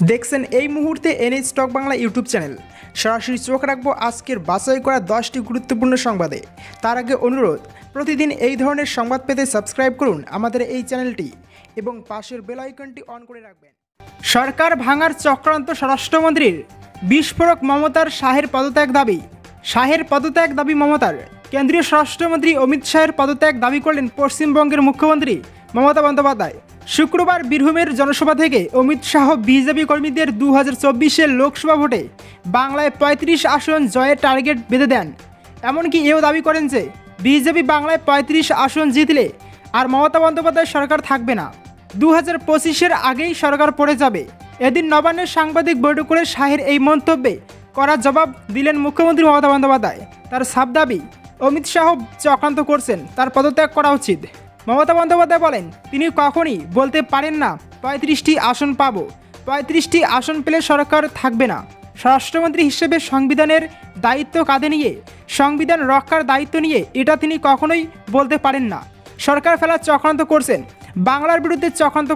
দেখছেন এই মুহূর্তে এনএ স্টক বাংলা ইউটিউব চ্যানেল। সরাসরি চোখ রাখবো আজকের বাছাই করা 10টি গুরুত্বপূর্ণ সংবাদে। তার আগে অনুরোধ, প্রতিদিন এই ধরনের সংবাদ পেতে সাবস্ক্রাইব করুন আমাদের এই চ্যানেলটি এবং পাশের বেল আইকনটি অন করে রাখবেন। সরকার ভাঙার চক্রান্ত স্বরাষ্ট্রমন্ত্রীর, বিস্ফোরক মমতার শাহের পদত্যাগ দাবি। শাহের পদত্যাগ দাবি মমতার। কেন্দ্রীয় স্বরাষ্ট্রমন্ত্রী অমিত শাহের পদত্যাগ দাবি করলেন পশ্চিমবঙ্গের মুখ্যমন্ত্রী মমতা বন্দ্যোপাধ্যায়। শুক্রবার বীরভূমের জনসভা থেকে অমিত শাহ বিজেপি কর্মীদের 2024-এর লোকসভা ভোটে বাংলায় 35 আসন জয়ের টার্গেট বেঁধে দেন। এমনকি এও দাবি করেন যে বিজেপি বাংলায় 35 আসন জিতলে আর মমতা বন্দ্যোপাধ্যায় সরকার থাকবে না, 2025-এর আগেই সরকার পড়ে যাবে। এদিন নবান্নের সাংবাদিক বৈঠক করে শাহের এই মন্তব্যে কড়া জবাব দিলেন মুখ্যমন্ত্রী মমতা বন্দ্যোপাধ্যায়। তার সাফ দাবি, অমিত শাহ চক্রান্ত করছেন, তার পদত্যাগ করা উচিত। মমতা বন্দ্যোপাধ্যায় বলেন, তিনি কখনই বলতে পারেন না 35টি আসন পাবো, 35টি আসন পেলে সরকার থাকবে না। স্বরাষ্ট্রমন্ত্রী হিসেবে সংবিধানের দায়িত্ব কাঁধে নিয়ে, সংবিধান রক্ষার দায়িত্ব নিয়ে এটা তিনি কখনোই বলতে পারেন না। সরকার ফেলার চক্রান্ত করছেন, বাংলার বিরুদ্ধে চক্রান্ত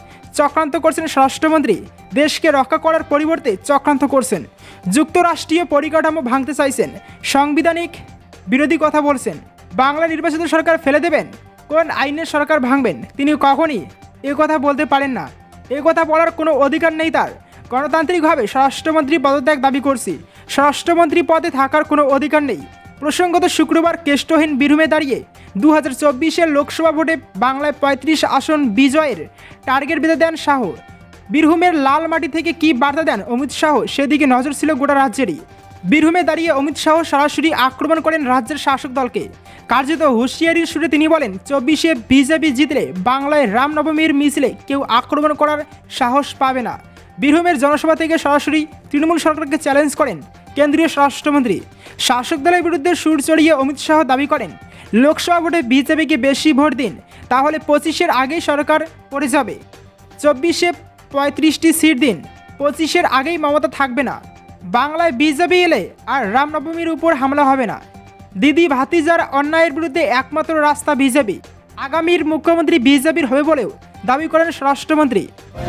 করছেন স্বরাষ্ট্রমন্ত্রী। দেশকে রক্ষা করার পরিবর্তে চক্রান্ত করছেন। যুক্তরাষ্ট্রীয় পরিকাঠামো ভাঙতে চাইছেন, সাংবিধানিক বিরোধী কথা বলছেন। বাংলা নির্বাচিত সরকার ফেলে দেবেন, কোন আইনের সরকার ভাঙবেন, তিনি কখনই এ কথা বলতে পারেন না। এ কথা বলার কোনো অধিকার নেই তার। গণতান্ত্রিকভাবে স্বরাষ্ট্রমন্ত্রী পদত্যাগ দাবি করছি, স্বরাষ্ট্রমন্ত্রী পদে থাকার কোনো অধিকার নেই। প্রসঙ্গত শুক্রবার কেষ্টহীন বীরভূমে দাঁড়িয়ে 2024-এর লোকসভা ভোটে বাংলায় 35 আসন বিজয়ের টার্গেট বেঁধে দেন শাহ। বীরভূমের লাল মাটি থেকে কী বার্তা দেন অমিত শাহ, সেদিকে নজর ছিল গোটা রাজ্যেরই। বীরভূমে দাঁড়িয়ে অমিত শাহ সরাসরি আক্রমণ করেন রাজ্যের শাসক দলকে। কার্যত হুঁশিয়ারির সুরে তিনি বলেন, 24-এ বিজেপি জিতলে বাংলায় রামনবমীর মিছিলে কেউ আক্রমণ করার সাহস পাবে না। বীরভূমের জনসভা থেকে সরাসরি তৃণমূল সরকারকে চ্যালেঞ্জ করেন কেন্দ্রীয় স্বরাষ্ট্রমন্ত্রী। শাসক দলের বিরুদ্ধে সুর চড়িয়ে অমিত শাহ দাবি করেন, লোকসভা ভোটে বিজেপিকে বেশি ভোট দিন, তাহলে 25-এর আগেই সরকার পড়ে যাবে। 24-এ 35টি সিট দিন, 25-এর আগেই মমতা থাকবে না। বাংলায় বিজেপি এলে আর রামনবমীর উপর হামলা হবে না। দিদি ভাতিজার অন্যায়ের বিরুদ্ধে একমাত্র রাস্তা বিজেপি। আগামীর মুখ্যমন্ত্রী বিজেপির হবে বলেও দাবি করেন স্বরাষ্ট্রমন্ত্রী।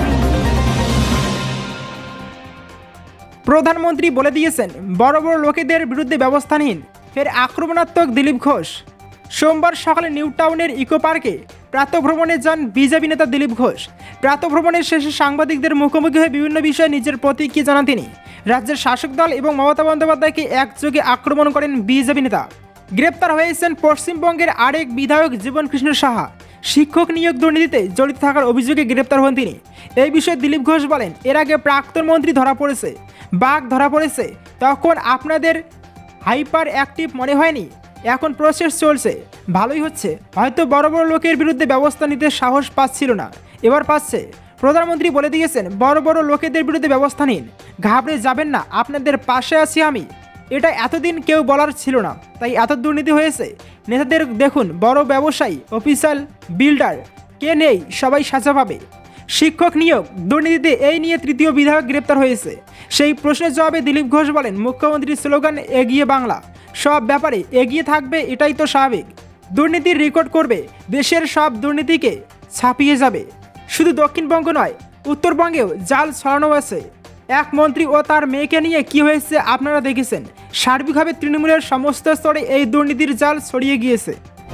প্রধানমন্ত্রী বলে দিয়েছেন, বড় বড় লোকেদের বিরুদ্ধে ব্যবস্থা নিন। ফের আক্রমণাত্মক দিলীপ ঘোষ। সোমবার সকালে নিউ টাউনের ইকো পার্কে প্রাতঃভ্রমণে যান বিজেপি নেতা দিলীপ ঘোষ। প্রাতঃভ্রমণের শেষে সাংবাদিকদের মুখোমুখি হয়ে বিভিন্ন বিষয়ে নিজের প্রতিক্রিয়া জানান তিনি। রাজ্যের শাসক দল এবং মমতা বন্দ্যোপাধ্যায়কে একযোগে আক্রমণ করেন বিজেপি নেতা। গ্রেপ্তার হয়েছেন পশ্চিমবঙ্গের আরেক বিধায়ক জীবন কৃষ্ণ সাহা। শিক্ষক নিয়োগ দুর্নীতিতে জড়িত থাকার অভিযোগে গ্রেপ্তার হন তিনি। এই বিষয়ে দিলীপ ঘোষ বলেন, এর আগে প্রাক্তন মন্ত্রী ধরা পড়েছে, বাঘ ধরা পড়েছে, তখন আপনাদের হাইপার অ্যাক্টিভ মনে হয়নি। এখন প্রসেস চলছে, ভালোই হচ্ছে। হয়তো বড় বড় লোকের বিরুদ্ধে ব্যবস্থা নিতে সাহস পাচ্ছিল না, এবার পাচ্ছে। প্রধানমন্ত্রী বলে দিয়েছেন, বড় বড় লোকেদের বিরুদ্ধে ব্যবস্থা নিন, ঘাবড়ে যাবেন না, আপনাদের পাশে আছি আমি। এটা এতদিন কেউ বলার ছিল না, তাই এত দুর্নীতি হয়েছে। নেতাদের দেখুন, বড় ব্যবসায়ী, অফিসিয়াল, বিল্ডার, কে নেই, সবাই সাজা পাবে। শিক্ষক নিয়োগ দুর্নীতিতে এই নিয়ে তৃতীয় বিধায়ক গ্রেপ্তার হয়েছে। সেই প্রশ্নের জবাবে দিলীপ ঘোষ বলেন, মুখ্যমন্ত্রীর স্লোগান এগিয়ে বাংলা, সব ব্যাপারে এগিয়ে থাকবে, এটাই তো স্বাভাবিক। দুর্নীতির রেকর্ড করবে, দেশের সব দুর্নীতিকে ছাপিয়ে যাবে। শুধু দক্ষিণবঙ্গ নয়, উত্তরবঙ্গেও জাল ছড়ানো আছে। এক মন্ত্রী ও তার মেয়েকে নিয়ে কি হয়েছে আপনারা দেখেছেন। সার্বিকভাবে তৃণমূলের সমস্ত স্তরে এই দুর্নীতির জাল ছড়িয়ে গিয়েছে।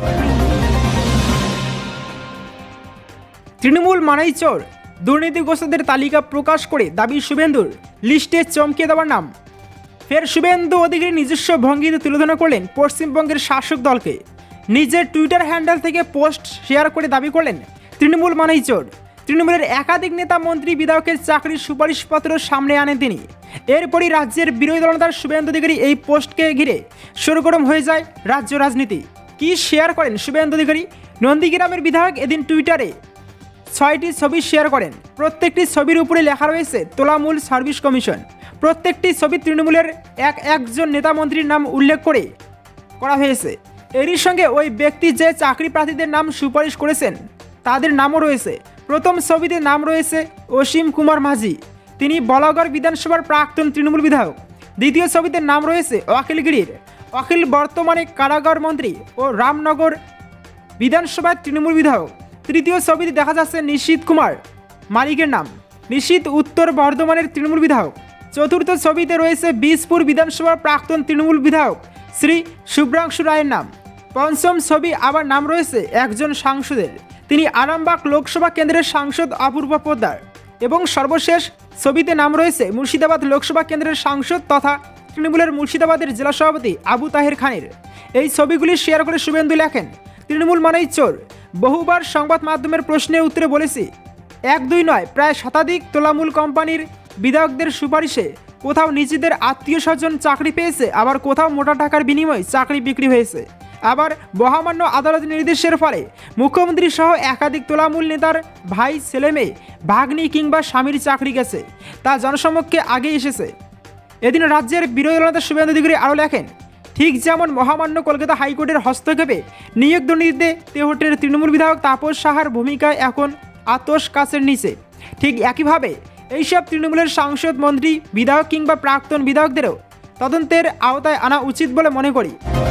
তৃণমূল মানেই চোর, দুর্নীতিগ্রস্তদের তালিকা প্রকাশ করে দাবি শুভেন্দুর, লিস্টে চমকে দেওয়ার নাম। ফের শুভেন্দু অধিকারী নিজস্ব ভঙ্গিতে তুলনা করলেন পশ্চিমবঙ্গের শাসক দলকে। নিজের টুইটার হ্যান্ডেল থেকে পোস্ট শেয়ার করে দাবি করলেন, তৃণমূল মানেই চোর। তৃণমূলের একাধিক নেতা, মন্ত্রী, বিধায়কের চাকরির সুপারিশপত্র সামনে আনেন তিনি। এরপরই রাজ্যের বিরোধী দলনেতা শুভেন্দু অধিকারী এই পোস্টকে ঘিরে সরগরম হয়ে যায় রাজ্য রাজনীতি। কি শেয়ার করেন শুভেন্দু অধিকারী? নন্দীগ্রামের বিধায়ক এদিন টুইটারে 6টি ছবি শেয়ার করেন। প্রত্যেকটি ছবির উপরে লেখা রয়েছে তৃণমূল সার্ভিস কমিশন। প্রত্যেকটি ছবি তৃণমূলের একজন নেতা, মন্ত্রীর নাম উল্লেখ করা হয়েছে। এরই সঙ্গে ওই ব্যক্তি যে চাকরি প্রার্থীদের নাম সুপারিশ করেছেন তাদের নামও রয়েছে। প্রথম ছবিতে নাম রয়েছে অসীম কুমার মাঝি, তিনি বলাগড় বিধানসভার প্রাক্তন তৃণমূল বিধায়ক। দ্বিতীয় ছবিতে নাম রয়েছে অখিলগিরির, অখিল বর্তমানে কারাগার মন্ত্রী ও রামনগর বিধানসভার তৃণমূল বিধায়ক। তৃতীয় ছবিতে দেখা যাচ্ছে নিশীথ কুমার মালিকের নাম। নিশীথ উত্তর বর্ধমানের তৃণমূল বিধায়ক। চতুর্থ ছবিতে রয়েছে বীজপুর বিধানসভার প্রাক্তন তৃণমূল বিধায়ক শ্রী শুভ্রাংশু রায়ের নাম। পঞ্চম ছবি আবার নাম রয়েছে একজন সাংসদের, তিনি আরামবাগ লোকসভা কেন্দ্রের সাংসদ অপূর্ব পোদ্দার। এবং সর্বশেষ ছবিতে নাম রয়েছে মুর্শিদাবাদ লোকসভা কেন্দ্রের সাংসদ তথা তৃণমূলের মুর্শিদাবাদের জেলা সভাপতি আবু তাহের খানের। এই ছবিগুলি শেয়ার করে শুভেন্দু লেখেন, তৃণমূল মানেই চোর। বহুবার সংবাদ মাধ্যমের প্রশ্নের উত্তরে বলেছি, 1-2 নয়, প্রায় শতাধিক তোলামূল কোম্পানির বিধায়কদের সুপারিশে কোথাও নিজেদের আত্মীয় স্বজন চাকরি পেয়েছে, আবার কোথাও মোটা টাকার বিনিময়ে চাকরি বিক্রি হয়েছে। আবার মহামান্য আদালতের নির্দেশের ফলে মুখ্যমন্ত্রী সহ একাধিক তোলামূল নেতার ভাই, ছেলেমেয়ে, ভাগ্নি কিংবা স্বামীর চাকরি গেছে, তা জনসমক্ষে আগে এসেছে। এদিন রাজ্যের বিরোধী দলনেতা শুভেন্দু অধিকারী আরও লেখেন, ঠিক যেমন মহামান্য কলকাতা হাইকোর্টের হস্তক্ষেপে নিয়োগ দুর্নীতিতে তেহটের তৃণমূল বিধায়ক তাপস সাহার ভূমিকায় এখন আতস কাছের নিচে, ঠিক একইভাবে এইসব তৃণমূলের সাংসদ, মন্ত্রী, বিধায়ক কিংবা প্রাক্তন বিধায়কদেরও তদন্তের আওতায় আনা উচিত বলে মনে করি।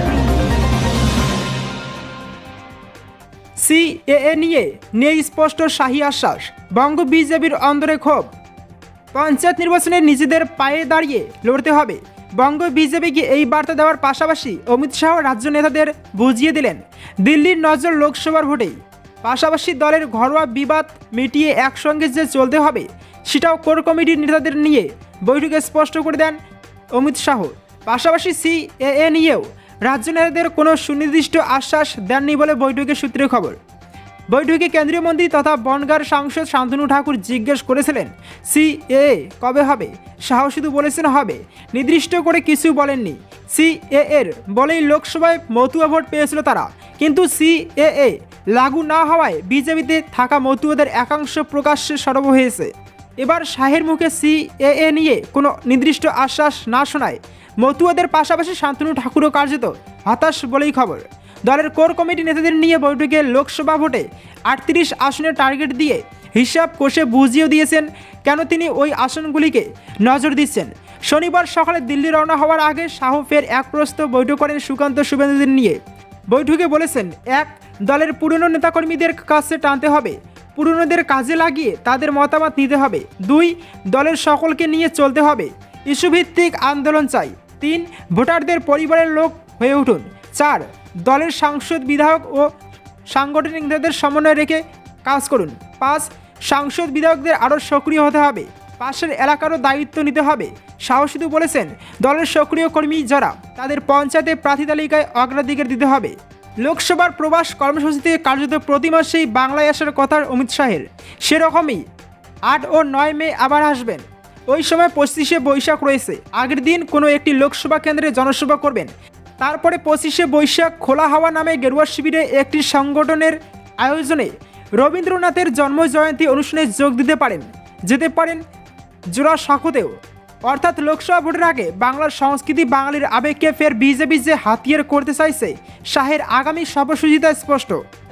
সিএএ নিয়ে নেই স্পষ্ট শাহী আশ্বাস, বঙ্গ বিজেপির অন্দরে ক্ষোভ। পঞ্চায়েত নির্বাচনে নিজেদের পায়ে দাঁড়িয়ে লড়তে হবে, বঙ্গ বিজেপিকে এই বার্তা দেওয়ার পাশাপাশি অমিত শাহ রাজ্য নেতাদের বুঝিয়ে দিলেন দিল্লির নজর লোকসভার ভোটেই। পাশাপাশি দলের ঘরোয়া বিবাদ মিটিয়ে একসঙ্গে যে চলতে হবে সেটাও কোর কমিটির নেতাদের নিয়ে বৈঠকে স্পষ্ট করে দেন অমিত শাহ। পাশাপাশি সিএএ নিয়েও রাজ্য নেতাদের কোনো সুনির্দিষ্ট আশ্বাস দেননি বলে বৈঠকের সূত্রে খবর। বৈঠকে কেন্দ্রীয় মন্ত্রী তথা বনগাঁর সাংসদ শান্তনু ঠাকুর জিজ্ঞেস করেছিলেন সিএএ কবে হবে, শাহ শুধু বলেছেন হবে, নির্দিষ্ট করে কিছু বলেননি। সিএএর বলেই লোকসভায় মতুয়া ভোট পেয়েছিল তারা, কিন্তু সিএএ লাগু না হওয়ায় বিজেপিতে থাকা মতুয়াদের একাংশ প্রকাশ্যে সরব হয়েছে। এবার শাহের মুখে সিএএ নিয়ে কোনো নির্দিষ্ট আশ্বাস না শোনায় মতুয়াদের পাশাপাশি শান্তনু ঠাকুরও কার্যত হতাশ বলেই খবর। দলের কোর কমিটি নেতাদের নিয়ে বৈঠকে লোকসভা ভোটে 38 আসনের টার্গেট দিয়ে হিসাব কষে বুঝিয়ে দিয়েছেন কেন তিনি ওই আসনগুলিকে নজর দিচ্ছেন। শনিবার সকালে দিল্লি রওনা হওয়ার আগে শাহ ফের এক প্রস্তাব বৈঠক করেন সুকান্ত শুভেন্দুদের নিয়ে। বৈঠকে বলেছেন, 1. দলের পুরনো নেতাকর্মীদের কাছে টানতে হবে, পুরনোদের কাজে লাগিয়ে তাদের মতামত নিতে হবে। 2. দলের সকলকে নিয়ে চলতে হবে, ইস্যুভিত্তিক আন্দোলন চাই। 3. ভোটারদের পরিবারের লোক হয়ে উঠুন। 4. দলের সাংসদ, বিধায়ক ও সাংগঠনিক নেতাদের সমন্বয় রেখে কাজ করুন। 5. সাংসদ বিধায়কদের আরও সক্রিয় হতে হবে, পাশের এলাকারও দায়িত্ব নিতে হবে। শাহ শুধু বলেছেন দলের সক্রিয় কর্মী যারা তাদের পঞ্চায়েতে প্রার্থী তালিকায় অগ্রাধিকার দিতে হবে। লোকসভার প্রবাস কর্মসূচিতে কার্যত প্রতি মাসেই বাংলায় আসার কথা অমিত শাহের, সেরকমই 8 ও 9 মে আবার আসবেন। ওই সময় 25শে বৈশাখ রয়েছে, আগের দিন কোনো একটি লোকসভা কেন্দ্রে জনসভা করবেন। তারপরে 25শে বৈশাখ খোলা হাওয়া নামে গেরুয়া শিবিরে একটি সংগঠনের আয়োজনে রবীন্দ্রনাথের জন্মজয়ন্তী অনুষ্ঠানে যোগ দিতে পারেন, যেতে পারেন জোড়াসাঁকোতেও। অর্থাৎ লোকসভা ভোটের আগে বাংলার সংস্কৃতি, বাঙালির আবেগকে ফের বিজেপি যে হাতিয়ার করতে চাইছে, শাহের আগামী সর্বসূচিতা স্পষ্ট।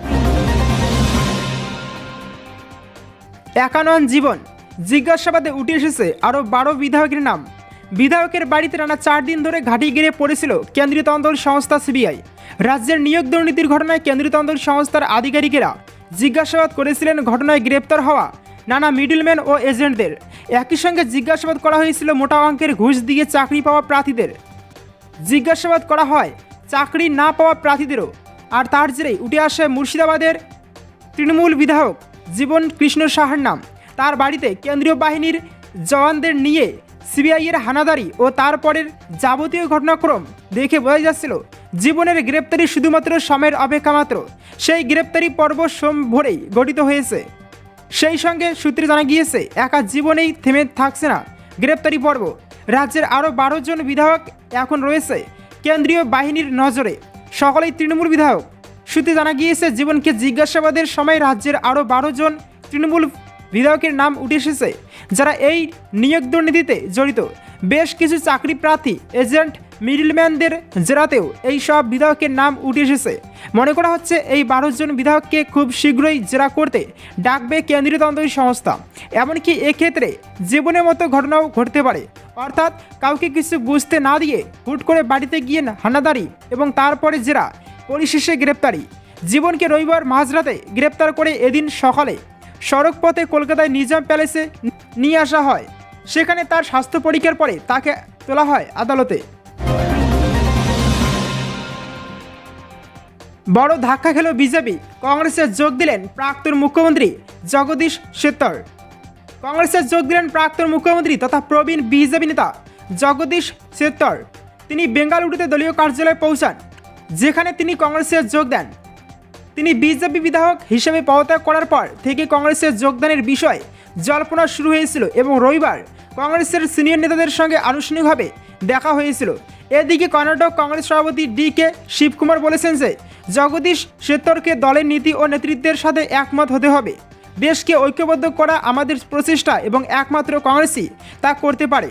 একানন জীবন জিজ্ঞাসাবাদে উঠে এসেছে আরও 12 বিধায়কের নাম। বিধায়কের বাড়িতে টানা 4 দিন ধরে ঘাঁটি গেড়ে পড়েছিল কেন্দ্রীয় তদন্ত সংস্থা সিবিআই। রাজ্যের নিয়োগ দুর্নীতির ঘটনায় কেন্দ্রীয় তদন্ত সংস্থার আধিকারিকেরা জিজ্ঞাসাবাদ করেছিলেন ঘটনায় গ্রেপ্তার হওয়া নানা মিডলম্যান ও এজেন্টদের। একই সঙ্গে জিজ্ঞাসাবাদ করা হয়েছিল মোটা অঙ্কের ঘুষ দিয়ে চাকরি পাওয়া প্রার্থীদের। জিজ্ঞাসাবাদ করা হয় চাকরি না পাওয়া প্রার্থীদেরও। আর তার জেরেই উঠে আসে মুর্শিদাবাদের তৃণমূল বিধায়ক জীবন কৃষ্ণ সাহার নাম। তার বাড়িতে কেন্দ্রীয় বাহিনীর জওয়ানদের নিয়ে সিবিআইয়ের হানাদারি ও তারপরের যাবতীয় ঘটনাক্রম দেখে বোঝা যাচ্ছিল জীবনের গ্রেপ্তারি শুধুমাত্র সময়ের অপেক্ষা মাত্র। সেই গ্রেপ্তারি পর্ব সোম ভোরেই গঠিত হয়েছে। সেই সঙ্গে সূত্রে জানা গিয়েছে একা জীবনেই থেমে থাকছে না গ্রেপ্তারি পর্ব। রাজ্যের আরও 12 জন বিধায়ক এখন রয়েছে কেন্দ্রীয় বাহিনীর নজরে, সকলেই তৃণমূল বিধায়ক। সূত্রে জানা গিয়েছে জীবনকে জিজ্ঞাসাবাদের সময় রাজ্যের আরও 12 জন তৃণমূল বিধায়কের নাম উঠে এসেছে যারা এই নিয়োগ দুর্নীতিতে জড়িত। বেশ কিছু চাকরি প্রার্থী, এজেন্ট, মিডলম্যানদের জেরাতেও এই সব বিধায়কের নাম উঠে এসেছে। মনে করা হচ্ছে এই 12 জন বিধায়ককে খুব শীঘ্রই জেরা করতে ডাকবে কেন্দ্রীয় তদন্ত সংস্থা। এমনকি এক্ষেত্রে জীবনের মতো ঘটনাও ঘটতে পারে, অর্থাৎ কাউকে কিছু বুঝতে না দিয়ে হুট করে বাড়িতে গিয়ে হানাদারি এবং তারপরে জেরা, পরিশেষে গ্রেপ্তারি। জীবনকে রবিবার মাঝরাতে গ্রেপ্তার করে এদিন সকালে সড়ক পথে কলকাতায় নিজাম প্যালেসে নিয়ে আসা হয়। সেখানে তার স্বাস্থ্য পরীক্ষার পরে তাকে তোলা হয় আদালতে। বড় ধাক্কা খেল বিজেপি, কংগ্রেসে যোগ দিলেন প্রাক্তন মুখ্যমন্ত্রী জগদীশ শেট্টার। কংগ্রেসে যোগ দিলেন প্রাক্তন মুখ্যমন্ত্রী তথা প্রবীণ বিজেপি নেতা জগদীশ শেট্টার। তিনি বেঙ্গালুরুতে দলীয় কার্যালয়ে পৌঁছান, যেখানে তিনি কংগ্রেসে যোগ দেন। তিনি বিজেপি বিধায়ক হিসেবে পদত্যাগ করার পর থেকে কংগ্রেসে যোগদানের বিষয়ে জল্পনা শুরু হয়েছিল এবং রবিবার কংগ্রেসের সিনিয়র নেতাদের সঙ্গে আনুষ্ঠানিকভাবে দেখা হয়েছিল। এদিকে কর্ণাটক কংগ্রেস সভাপতি ডি.কে শিবকুমার বলেছেন যে জগদীশ শেট্টারকে দলের নীতি ও নেতৃত্বের সাথে একমত হতে হবে। দেশকে ঐক্যবদ্ধ করা আমাদের প্রচেষ্টা এবং একমাত্র কংগ্রেসই তা করতে পারে।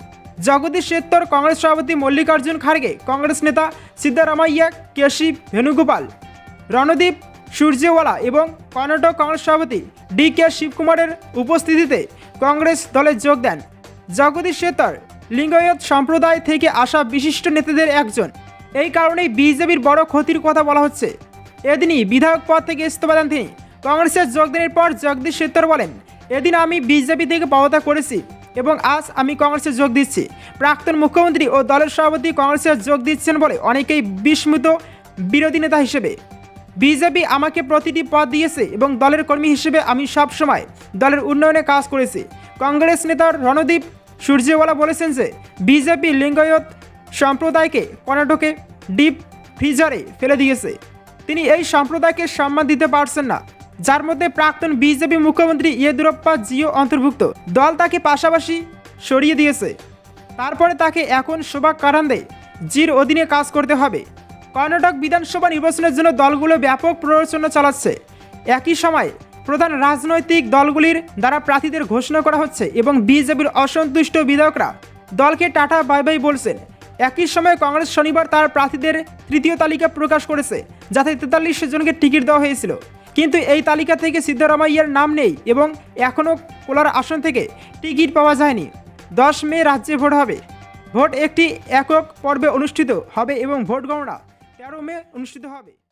জগদীশ শেট্টার কংগ্রেস সভাপতি মল্লিকার্জুন খাড়গে, কংগ্রেস নেতা সিদ্ধারামাইয়া, কেশী ভেনুগোপাল, রণদীপ সুরজেওয়ালা এবং কর্ণাটক কংগ্রেস সভাপতি ডি.কে শিবকুমারের উপস্থিতিতে কংগ্রেস দলে যোগ দেন। জগদীশ শেট্টার লিঙ্গায়ত সম্প্রদায় থেকে আসা বিশিষ্ট নেতাদের একজন। এই কারণেই বিজেপির বড় ক্ষতির কথা বলা হচ্ছে। এদিনই বিধায়ক পদ থেকে ইস্তফা দেন তিনি। কংগ্রেসে যোগদানের পর জগদীশ শেট্টার বলেন, এদিন আমি বিজেপি থেকে পদত্যাগ করেছি এবং আজ আমি কংগ্রেসে যোগ দিচ্ছি। প্রাক্তন মুখ্যমন্ত্রী ও দলের সভাপতি কংগ্রেসে যোগ দিচ্ছেন বলে অনেকেই বিস্মিত। বিরোধী নেতা হিসেবে বিজেপি আমাকে প্রতিটি পদ দিয়েছে এবং দলের কর্মী হিসেবে আমি সব সময় দলের উন্নয়নে কাজ করেছি। কংগ্রেস নেতা রণদীপ সুরজেওয়ালা বলেছেন যে বিজেপি লিঙ্গায়ত সম্প্রদায়কে কর্ণাটকে ডিপ ফ্রিজারে ফেলে দিয়েছে। তিনি এই সম্প্রদায়কে সম্মান দিতে পারছেন না, যার মধ্যে প্রাক্তন বিজেপি মুখ্যমন্ত্রী ইয়েদুরাপ্পা জিও অন্তর্ভুক্ত। দল তাকে পাশাপাশি সরিয়ে দিয়েছে। তারপরে তাকে এখন শোভা কারান্দে জির অধীনে কাজ করতে হবে। কর্ণাটক বিধানসভা নির্বাচনের জন্য দলগুলো ব্যাপক প্ররোচনা চালাচ্ছে। একই সময় প্রধান রাজনৈতিক দলগুলির দ্বারা প্রার্থীদের ঘোষণা করা হচ্ছে এবং বিজেপির অসন্তুষ্ট বিধায়করা দলকে টাটা বাই বাই বলছেন। একই সময় কংগ্রেস শনিবার তার প্রার্থীদের তৃতীয় তালিকা প্রকাশ করেছে, যাতে 43 জনকে টিকিট দেওয়া হয়েছিল। কিন্তু এই তালিকা থেকে সিদ্ধারামাইয়ার নাম নেই এবং এখনও কোলার আসন থেকে টিকিট পাওয়া যায়নি। 10 মে রাজ্যে ভোট হবে। ভোট একটি একক পর্বে অনুষ্ঠিত হবে এবং ভোট গণনা 13 মে অনুষ্ঠিত হবে।